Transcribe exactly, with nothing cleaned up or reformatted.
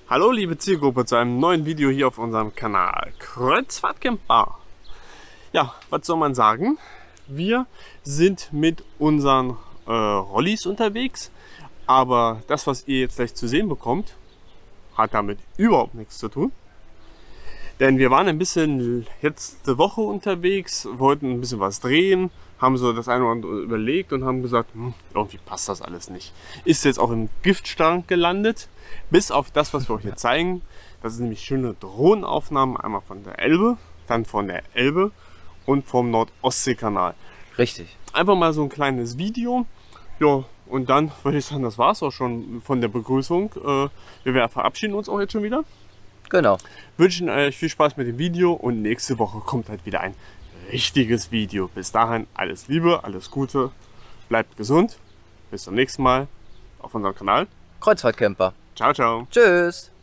Hallo liebe Zielgruppe zu einem neuen Video hier auf unserem Kanal Kreuzfahrtcamper. Ja, was soll man sagen? Wir sind mit unseren äh, Rollis unterwegs, aber das, was ihr jetzt gleich zu sehen bekommt, hat damit überhaupt nichts zu tun. Denn wir waren ein bisschen letzte Woche unterwegs, wollten ein bisschen was drehen, haben so das eine oder andere überlegt und haben gesagt, hm, irgendwie passt das alles nicht. Ist jetzt auch im Giftschrank gelandet, bis auf das, was wir euch hier zeigen. Das sind nämlich schöne Drohnenaufnahmen, einmal von der Elbe, dann von der Elbe und vom Nordostseekanal. Richtig. Einfach mal so ein kleines Video. Ja, und dann würde ich sagen, das war es auch schon von der Begrüßung. Wir werden verabschieden uns auch jetzt schon wieder. Genau. Wünschen euch viel Spaß mit dem Video und nächste Woche kommt halt wieder ein richtiges Video. Bis dahin alles Liebe, alles Gute, bleibt gesund. Bis zum nächsten Mal auf unserem Kanal Kreuzfahrtcamper. Ciao, ciao. Tschüss.